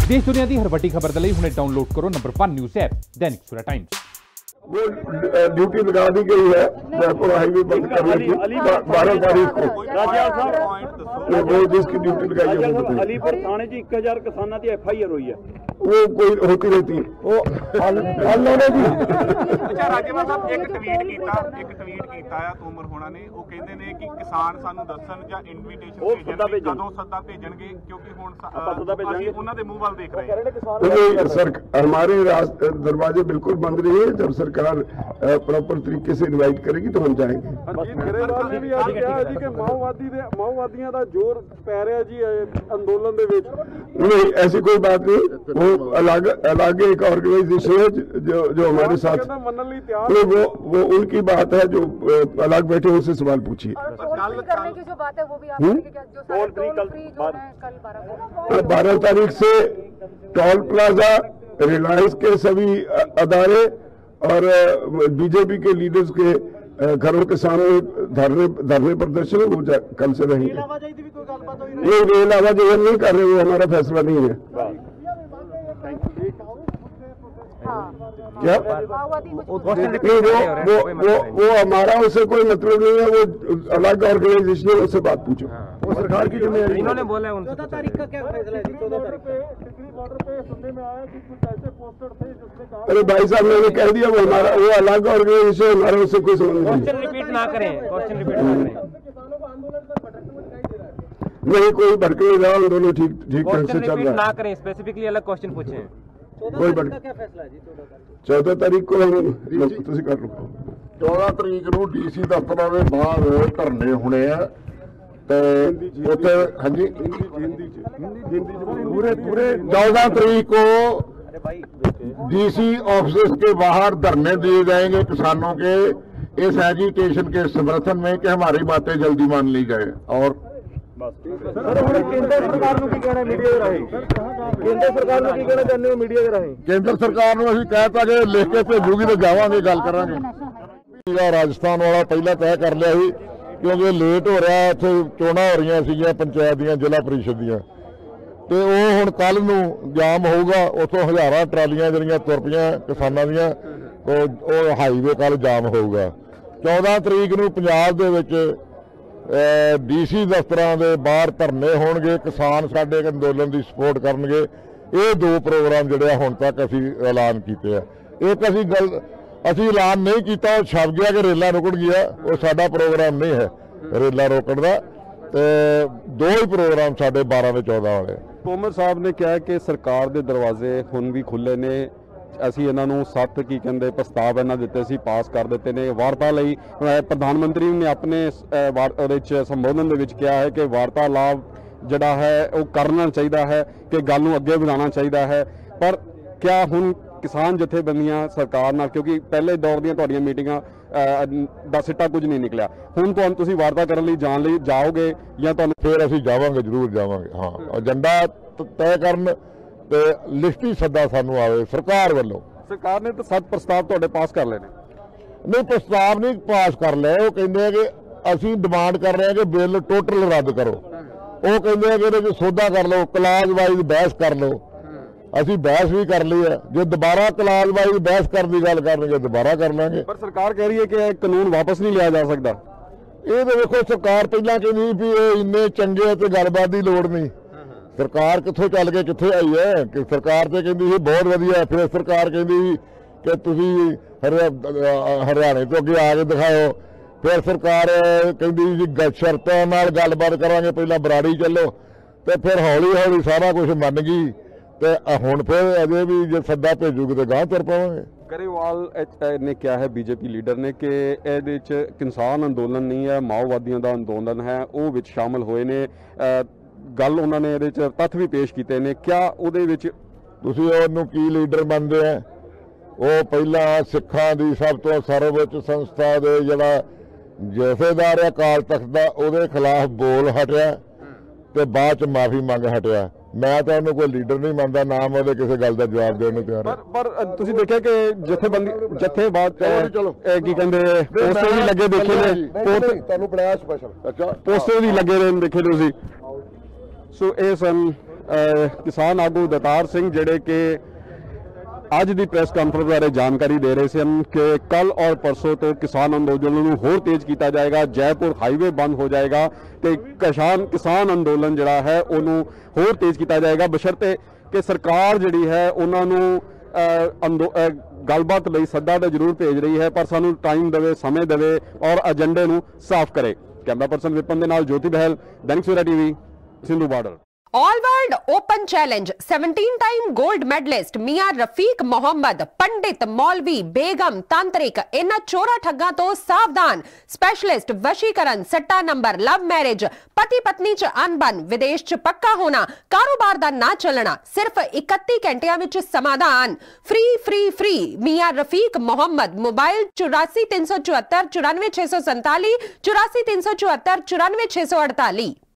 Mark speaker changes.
Speaker 1: देश दुनिया की हर वड्डी खबर दे लई हुणे डाउनलोड करो number 1 news app Dainik Savera times.
Speaker 2: वो ड्यूटी लगा दी गई है जयपुर हाईवे बंद करने की 12 तारीख को वो जिसकी ड्यूटी लगाई है
Speaker 3: अलीपुर थाने 1000 किसानों की FIR हुई है
Speaker 2: वो कोई होती रहती है वो
Speaker 4: अच्छा राज्यपाल साहब एक ट्वीट कीता है तोमर होना ने वो कहते ने कि किसान सानू दसन या इनविटेशन भेजणगे कदों सद्दा भेजणगे क्योंकि हुण ਅਸੀਂ ਉਹਨਾਂ ਦੇ ਮੂੰਹ ਵੱਲ ਦੇਖ ਰਹੇ
Speaker 2: हैं। सर हमारे दरवाजे बिल्कुल बंद नहीं है, जब सरकार प्रॉपर तरीके से इन्वाइट करेगी तो हम जाएंगे।
Speaker 3: माओवादियों का जोर पै रहा जी अंदोलन दे विच
Speaker 2: नहीं, ऐसी कोई बात नहीं। वो अलग एक ऑर्गेनाइजेशन है जो हमारे साथ वो उनकी बात है, जो अलग बैठे उनसे सवाल पूछिए।
Speaker 5: करने की जो बात है वो भी आप
Speaker 2: 12 तारीख से टोल प्लाजा, रिलायंस के सभी अदारे और बीजेपी के लीडर्स के घरों के सामने धरने प्रदर्शन वो कल से रहेंगे। ये रेल आवाजाही हम नहीं कर रहे, वो हमारा फैसला नहीं है। क्या वो हमारा उससे कोई मतलब नहीं है, वो अलग ऑर्गेनाइजेशन है, उससे बात पूछो। वो सरकार की जिम्मेदारी इन्होंने बोला है।
Speaker 3: 14 तारीख का क्या फैसला है जी? 14 तारीख पे टिकरी बॉर्डर पे सुनने में आया कि कुछ ऐसे पोस्टर थे जिसमें कहा।
Speaker 2: अरे भाई साहब मैंने कह दिया वो हमारा वो अलग ऑर्गेनाइजेशन, हमारा उससे कोई संबंध नहीं।
Speaker 3: क्वेश्चन रिपीट ना करें किसानों को आंदोलन पर भटकते हुए दिखाई दे रहा है।
Speaker 2: नहीं कोई भटके नहीं रहा, आंदोलन ठीक ढंग से चल रहा है।
Speaker 3: ना करें, स्पेसिफिकली अलग क्वेश्चन पूछें।
Speaker 2: कोई भटका क्या फैसला है जी? 14 तारीख को हम तुसी कर लो।
Speaker 6: 14 तरीक ਨੂੰ DC ਦਫ਼ਤਰਾਂ ਦੇ ਬਾਹਰ ਧਰਨੇ ਹੋਣੇ ਆ ਤੇ ਉੱਥੇ ਹਾਂਜੀ पूरे 14 तारीख को DC ऑफिस के बाहर धरने दिए जाएंगे किसानों के इस एजिटेशन के समर्थन में कि हमारी बातें जल्दी मान ली जाए। और
Speaker 3: केंद्र सरकार ਨੂੰ ਕੀ ਕਹਿਣਾ ਮੀਡੀਆ ਦੇ ਰਾਹੀਂ? केंद्र सरकार ਨੂੰ ਕੀ ਕਹਿਣਾ ਚਾਹੁੰਦੇ ਹੋ ਮੀਡੀਆ ਦੇ ਰਾਹੀਂ?
Speaker 6: केंद्र सरकार ਨੂੰ ਅਸੀਂ ਕਹਿਤਾ ਕਿ ਲਿਖ ਕੇ ਭੇਜੂਗੀ ਤੇ ਜਾਵਾਂਗੇ ਗੱਲ ਕਰਾਂਗੇ। ਰਾਜਸਥਾਨ ਵਾਲਾ ਪਹਿਲਾਂ ਤੈਅ ਕਰ ਲਿਆ ਸੀ ਕਿਉਂਕਿ ਲੇਟ ਹੋ ਰਿਹਾ, ਇੱਥੇ ਚੋਣਾਂ ਹੋ ਰਹੀਆਂ ਸੀਗੀਆਂ ਪੰਚਾਇਤ ਦੀਆਂ, ਜ਼ਿਲ੍ਹਾ ਪਰਿਸ਼ਦ ਦੀਆਂ, ਤੇ ਉਹ ਹੁਣ ਕੱਲ ਨੂੰ ਜਾਮ ਹੋਊਗਾ। ਉੱਥੋਂ ਹਜ਼ਾਰਾਂ ਟਰਾਲੀਆਂ ਜਿਹੜੀਆਂ ਤੁਰ ਪਈਆਂ ਕਿਸਾਨਾਂ ਦੀਆਂ, ਉਹ ਹਾਈਵੇ ਕੱਲ ਜਾਮ ਹੋਊਗਾ। 14 ਤਰੀਕ ਨੂੰ ਪੰਜਾਬ ਦੇ ਵਿੱਚ DC ਦਫ਼ਤਰਾਂ ਦੇ ਬਾਹਰ ਧਰਨੇ ਹੋਣਗੇ, ਕਿਸਾਨ ਸਾਡੇ ਅੰਦੋਲਨ ਦੀ ਸਪੋਰਟ ਕਰਨਗੇ। ਇਹ ਦੋ ਪ੍ਰੋਗਰਾਮ ਜਿਹੜੇ ਹੁਣ ਤੱਕ ਅਸੀਂ ਐਲਾਨ ਕੀਤੇ ਆ। ਇੱਕ ਅਸੀਂ ਐਲਾਨ ਨਹੀਂ ਕੀਤਾ, ਉਹ ਛਪ ਗਿਆ ਕਿ ਰੇਲਾਂ ਰੁਕਣ ਗਿਆ, ਉਹ ਸਾਡਾ ਪ੍ਰੋਗਰਾਮ ਨਹੀਂ ਹੈ ਰੇਲਾਂ ਰੋਕਣ ਦਾ। ਤੇ ਦੋ ਹੀ ਪ੍ਰੋਗਰਾਮ ਸਾਡੇ 12 ਤੇ 14 ਵਾਲੇ।
Speaker 7: ਤੋਮਰ ਸਾਹਿਬ ਨੇ ਕਿਹਾ ਕਿ ਸਰਕਾਰ ਦੇ ਦਰਵਾਜ਼ੇ ਹੁਣ ਵੀ ਖੁੱਲੇ ਨੇ, ਅਸੀਂ ਇਹਨਾਂ ਨੂੰ 7 ਪ੍ਰਸਤਾਵ ਇਹਨਾਂ ਦਿੱਤੇ ਸੀ, ਪਾਸ ਕਰ ਦਿੱਤੇ ਨੇ। ਵਾਰਤਾ ਲਈ ਪ੍ਰਧਾਨ ਮੰਤਰੀ ਨੇ ਆਪਣੇ ਉਹਦੇ 'ਚ ਸੰਬੋਧਨ ਦੇ ਵਿੱਚ ਕਿਹਾ ਹੈ ਕਿ ਵਾਰਤਾਲਾਪ ਜਿਹੜਾ ਹੈ ਉਹ ਕਰਨਾ ਚਾਹੀਦਾ ਹੈ, ਕਿ ਗੱਲ ਨੂੰ ਅੱਗੇ ਵਧਾਉਣਾ ਚਾਹੀਦਾ ਹੈ। ਪਰ ਕਿਆ ਹੁਣ ਕਿਸਾਨ ਜਥੇਬੰਦੀਆਂ ਸਰਕਾਰ ਨਾਲ, ਕਿਉਂਕਿ ਪਹਿਲੇ ਦੌਰ ਦੀਆਂ ਤੁਹਾਡੀਆਂ ਮੀਟਿੰਗਾਂ ਦਾ ਸਿੱਟਾ ਕੁਝ ਨਹੀਂ ਨਿਕਲਿਆ, ਹੁਣ ਤੁਹਾਨੂੰ ਤੁਸੀਂ ਵਾਰਤਾ ਕਰਨ ਲਈ ਜਾਓਗੇ ਜਾਂ ਤੁਹਾਨੂੰ?
Speaker 6: ਫਿਰ ਅਸੀਂ ਜਾਵਾਂਗੇ, ਜ਼ਰੂਰ ਜਾਵਾਂਗੇ। ਹਾਂ, ਏਜੰਡਾ ਤੈਅ ਕਰਨ ਤੇ ਲਿਖਤੀ ਸੱਦਾ ਸਾਨੂੰ ਆਵੇ ਸਰਕਾਰ ਵੱਲੋਂ।
Speaker 7: ਸਰਕਾਰ ਨੇ ਤਾਂ 7 ਪ੍ਰਸਤਾਵ ਤੁਹਾਡੇ ਪਾਸ ਕਰ ਲਏ ਨੇ।
Speaker 6: ਨਹੀਂ, ਪ੍ਰਸਤਾਵ ਨਹੀਂ ਪਾਸ ਕਰ ਲਏ, ਉਹ ਕਹਿੰਦੇ ਆ ਕਿ ਅਸੀਂ ਡਿਮਾਂਡ ਕਰ ਰਹੇ ਹਾਂ ਕਿ ਬਿੱਲ ਟੋਟਲ ਰੱਦ ਕਰੋ। ਉਹ ਕਹਿੰਦੇ ਆ ਕਿ ਇਹਦੇ 'ਚ ਸੋਧਾ ਕਰ ਲਓ, ਕਲਾਜ਼ ਵਾਈਜ਼ ਬਹਿਸ ਕਰ ਲਓ। ਅਸੀਂ ਬਹਿਸ ਵੀ ਕਰ ਲਈ ਹੈ, ਜੇ ਦੁਬਾਰਾ ਕਲਾਜ਼ ਵਾਈਜ਼ ਬਹਿਸ ਕਰਨ ਦੀ ਗੱਲ ਕਰਨਗੇ ਦੁਬਾਰਾ ਕਰ ਲਾਂਗੇ।
Speaker 7: ਪਰ ਸਰਕਾਰ ਕਹਿ ਰਹੀ ਹੈ ਕਿ ਇਹ ਕਾਨੂੰਨ ਵਾਪਸ ਨਹੀਂ ਲਿਆ ਜਾ ਸਕਦਾ।
Speaker 6: ਇਹ ਤਾਂ ਵੇਖੋ, ਸਰਕਾਰ ਪਹਿਲਾਂ ਕਹਿੰਦੀ ਵੀ ਇਹ ਇੰਨੇ ਚੰਗੇ ਤੇ ਗੱਲਬਾਤ ਦੀ ਲੋੜ ਨਹੀਂ। ਸਰਕਾਰ ਕਿੱਥੋਂ ਚੱਲ ਕੇ ਕਿੱਥੇ ਆਈ ਹੈ? ਕਿ ਸਰਕਾਰ ਤੇ ਕਹਿੰਦੀ ਸੀ ਬਹੁਤ ਵਧੀਆ, ਫਿਰ ਸਰਕਾਰ ਕਹਿੰਦੀ ਕਿ ਤੁਸੀਂ ਹਰਿਆਣੇ ਤੋਂ ਅੱਗੇ ਆ ਕੇ ਦਿਖਾਓ। ਫਿਰ ਸਰਕਾਰ ਕਹਿੰਦੀ ਜੀ ਸ਼ਰਤਾਂ ਨਾਲ ਗੱਲਬਾਤ ਕਰਾਂਗੇ, ਪਹਿਲਾਂ ਬਰਾੜੀ ਚੱਲੋ, ਤੇ ਫਿਰ ਹੌਲੀ ਹੌਲੀ ਸਾਰਾ ਕੁਝ ਮੰਨ ਗਈ। ਤੇ ਹੁਣ ਫਿਰ ਅਜੇ ਵੀ ਜੇ ਸੱਦਾ ਭੇਜੂਗੇ ਤੇ ਗਾਂਹ ਤੁਰ ਪਾਵਾਂਗੇ।
Speaker 7: ਗਰੇਵਾਲ ਨੇ ਕਿਹਾ ਹੈ ਬੀਜੇਪੀ ਲੀਡਰ ਨੇ ਕਿ ਇਹਦੇ 'ਚ ਕਿਸਾਨ ਅੰਦੋਲਨ ਨਹੀਂ ਹੈ, ਮਾਓਵਾਦੀਆਂ ਦਾ ਅੰਦੋਲਨ ਹੈ, ਉਹ ਵਿੱਚ ਸ਼ਾਮਲ ਹੋਏ ਨੇ। ਗੱਲ ਉਹਨਾਂ ਨੇ ਇਹਦੇ 'ਚ ਤੱਥ ਵੀ ਪੇਸ਼ ਕੀਤੇ ਨੇ। ਕਿਆ ਉਹਦੇ ਵਿੱਚ
Speaker 6: ਤੁਸੀਂ ਉਹਨੂੰ ਕੀ ਲੀਡਰ ਮੰਨਦੇ ਆ? ਉਹ ਪਹਿਲਾਂ ਸਿੱਖਾਂ ਦੀ ਸਭ ਤੋਂ ਸਰਵਉੱਚ ਸੰਸਥਾ ਦੇ ਜਿਹੜਾ ਜਥੇਦਾਰ ਹੈ ਅਕਾਲ ਤਖਤ ਦਾ, ਉਹਦੇ ਖਿਲਾਫ ਬੋਲ ਹਟਿਆ ਤੇ ਬਾਅਦ 'ਚ ਮਾਫੀ ਮੰਗ ਹਟਿਆ। ਮੈਂ ਤਾਂ ਉਹਨੂੰ ਕੋਈ ਲੀਡਰ ਨਹੀਂ ਮੰਨਦਾ, ਨਾਮ ਉਹਦੇ ਕਿਸੇ ਗੱਲ ਦਾ ਜਵਾਬ ਦੇਣ ਨੂੰ ਤਿਆਰ।
Speaker 7: ਪਰ ਤੁਸੀਂ ਦੇਖਿਆ ਕਿ ਜਥੇਬਾਦ ਕੀ ਕਹਿੰਦੇ ਪੋਸਟਰ ਵੀ ਲੱਗੇ ਦੇਖੇ ਨੇ, ਤੁਹਾਨੂੰ ਬਣਾਇਆ ਸਪੈਸ਼ਲ। ਅੱਛਾ, ਪੋਸਟਰ ਵੀ ਲੱਗੇ ਨੇ ਦੇਖੇ ਤੁਸੀਂ। ਸੋ ਇਹ ਸਨ किसान आगू दतार सिंह ਜਿਹੜੇ ਕਿ ਅੱਜ ਦੀ ਪ੍ਰੈਸ ਕਾਨਫਰੰਸ ਬਾਰੇ ਜਾਣਕਾਰੀ ਦੇ ਰਹੇ ਸਨ ਕਿ ਕੱਲ ਔਰ ਪਰਸੋਂ ਤੋਂ ਕਿਸਾਨ ਅੰਦੋਲਨ ਨੂੰ ਹੋਰ ਤੇਜ਼ ਕੀਤਾ ਜਾਏਗਾ। ਜੈਪੁਰ ਹਾਈਵੇ ਬੰਦ ਹੋ ਜਾਏਗਾ ਤੇ ਕਿਸਾਨ ਅੰਦੋਲਨ ਜਿਹੜਾ ਹੈ ਉਹਨੂੰ ਹੋਰ ਤੇਜ਼ ਕੀਤਾ ਜਾਏਗਾ, ਬਸ਼ਰਤੇ ਕਿ ਸਰਕਾਰ ਜਿਹੜੀ ਹੈ ਉਹਨਾਂ ਨੂੰ ਗੱਲਬਾਤ ਲਈ ਸੱਦਾ ਤਾਂ ਜ਼ਰੂਰ ਭੇਜ ਰਹੀ ਹੈ, ਪਰ ਸਾਨੂੰ ਟਾਈਮ ਦੇਵੇ, ਸਮੇਂ ਦੇਵੇ ਔਰ ਏਜੰਡੇ ਨੂੰ ਸਾਫ਼ ਕਰੇ। कैमरा पर्सन विपिन दे नाल Jyoti Bahal, Dainik Savera TV, Sindhu border.
Speaker 8: All world open challenge 17 time gold medalist Miyan Rafiq Mohammad, पंडित, मौलवी, बेगम, तांत्रिक, इन्हां चोरा ठग्गां तो सावधान। स्पेशलिस्ट वशीकरण, सट्टा नंबर, लव मैरिज, पति पत्नी च अनबन, विदेश च पक्का होना, कारोबार दा ना चलना, सिर्फ 31 घंटियां विच समाधान। Free free free Miyan Rafiq Mohammad. Mobile 84 374 94 647, 84 374 94 648।